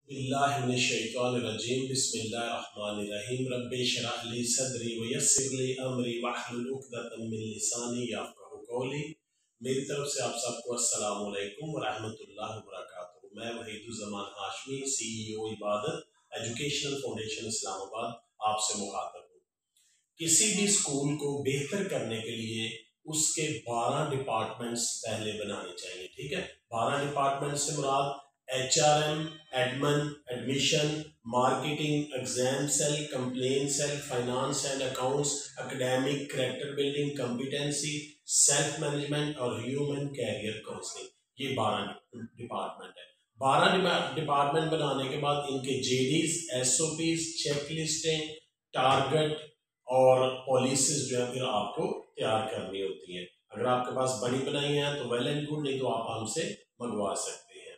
बिस्मिल्लाहिर्रहमानिर्रहीम बिस्मिल्लाहिर्रहमानिर्रहीम रब्बि इश्रह ली सदरी व यस्सिर ली अमरी वहलुल उक़दतम मिन लिसानी यफ़क़हू क़ौली। मेरी तरफ से आप सबको अस्सलामु अलैकुम व रहमतुल्लाहि व बरकातुहू। मैं Waheeduzzaman Hashmi, CEO Ibadat Educational Foundation Islamabad आपसे मुखातब हूँ। किसी भी स्कूल को बेहतर करने के लिए उसके 12 डिपार्टमेंट्स पहले बनाने चाहिए। ठीक है, 12 डिपार्टमेंट से मुराद HRM, admin, admission, marketing, exam cell, complain cell, finance and accounts, academic, character building, competency, self management और ह्यूमन कैरियर काउंसलिंग। ये 12 डिपार्टमेंट है। 12 डिपार्टमेंट बनाने के बाद इनके JDs, SOPs, चेक लिस्टें, टारगेट और पॉलिसीज जो है फिर आपको तैयार करनी होती है। अगर आपके पास बड़ी बनाई है तो वेल एंड गुड, नहीं तो आप हमसे मंगवा सकते हैं।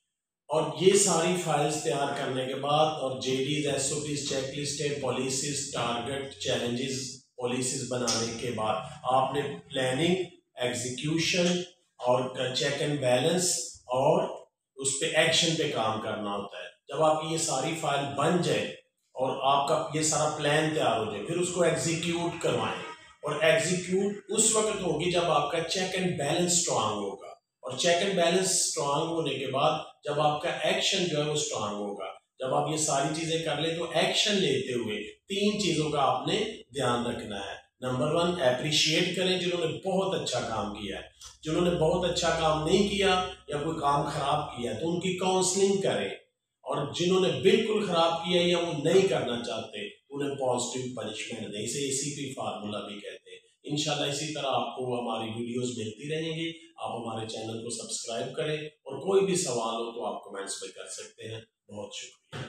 और ये सारी फाइल्स तैयार करने के बाद और JDs, SOPs, checklist, policies, target, challenges, policies बनाने के बाद आपने प्लानिंग, एग्जीक्यूशन और चेक एंड बैलेंस और उस पे एक्शन पे काम करना होता है। जब आपकी ये सारी फाइल बन जाए और आपका ये सारा प्लान तैयार हो जाए, फिर उसको एग्जीक्यूट करवाएं। और एग्जीक्यूट उस वक्त होगी जब आपका चेक एंड बैलेंस स्ट्रांग होगा। और चेक एंड बैलेंस स्ट्रांग होने के बाद जब आपका एक्शन जो है वो स्ट्रांग होगा। जब आप ये सारी चीजें कर ले तो एक्शन लेते हुए 3 चीजों का आपने ध्यान रखना है। नंबर 1, एप्रिशिएट करें जिन्होंने बहुत अच्छा काम किया है। जिन्होंने बहुत अच्छा काम नहीं किया या कोई काम खराब किया तो उनकी काउंसलिंग करें। और जिन्होंने बिल्कुल खराब किया या वो नहीं करना चाहते उन्हें पॉजिटिव पनिशमेंट दें। इसे ACP फार्मूला भी कहते हैं। इंशाल्लाह इसी तरह आपको हमारी वीडियोस मिलती रहेंगी। आप हमारे चैनल को सब्सक्राइब करें और कोई भी सवाल हो तो आप कमेंट्स में कर सकते हैं। बहुत शुक्रिया।